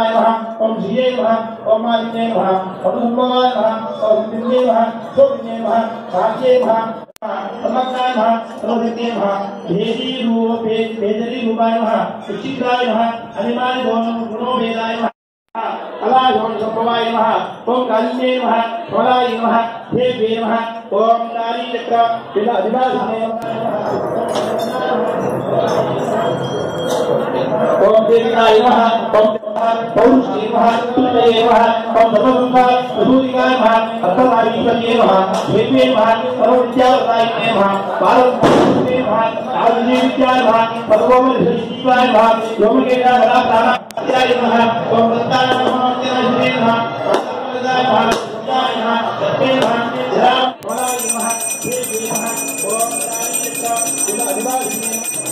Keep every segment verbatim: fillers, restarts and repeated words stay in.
ओंकाराय नमः ओम श्रीये नमः ओम मालिन्ये नमः ओम संभवाय नमः ओम दिव्ये नमः शोभिन्ये नमः भाग्ये नमः समग्राय नमः रोहिते नमः भेदी रूपे भेदरी रूपाय नमः उच्चित्राय नमः अनिमाय गुणो वेदाय नमः अलाजोन संभवाय नमः ओम कालिन्ये नमः फलाय नमः देव्ये नमः ओम नारी चक्र विला अधिवासिने ओम देविकाय नमः ओम पौरुषे नमः तुल्ये नमः ओम सर्वसंसार प्रसूतिकाय नमः अर्थधारीपतये नमः देव्ये नमः सर्वविद्यावतायिने नमः पारब्रह्मणे नमः आदिने विद्याय नमः सर्वोमय शिवाय नमः योमकेशा गदाप्राण अत्याय नमः ओम दत्ताय नमः अत्याय नमः सर्वदाय नमः विद्याय नमः सत्ये नमः धराम फलाय नमः देव्ये नमः ओम नारी चक्र विला अधिवासिने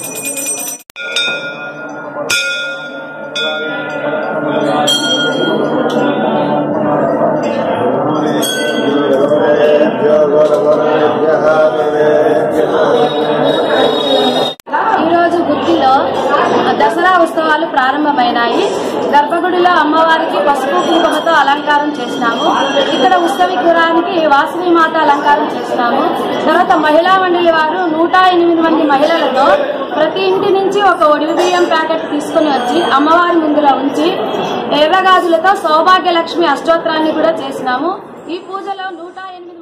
దసరా ఉత్సవాలు ప్రారంభమైనాయి. గర్భగుడిలో అమ్మవారికి పసుపు కుంకుమతో అలంకారం చేసినాము. ఇక్కడ ఉత్సవికురానికి వాసవి మాత అలంకారం చేసినాము. తర్వాత మహిళా మండలి వారు నూట ఎనిమిది మంది మహిళలతో ప్రతి ఇంటి నుంచి ఒక ఒడి బియ్యం ప్యాకెట్ తీసుకుని వచ్చి అమ్మవారి ముందులో ఉంచి ఎర్రగాజులతో సౌభాగ్య లక్ష్మి అష్టోత్తరాన్ని కూడా చేసినాము. ఈ పూజలో నూట ఎనిమిది